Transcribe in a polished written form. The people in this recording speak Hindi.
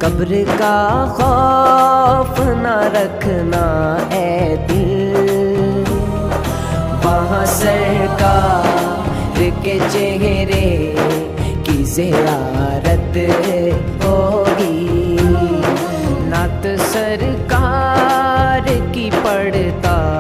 कब्र का खौफ न रखना है दिल, वहाँ सरकार के चेहरे की ज़ियारत होगी। नात सरकार की पढ़ता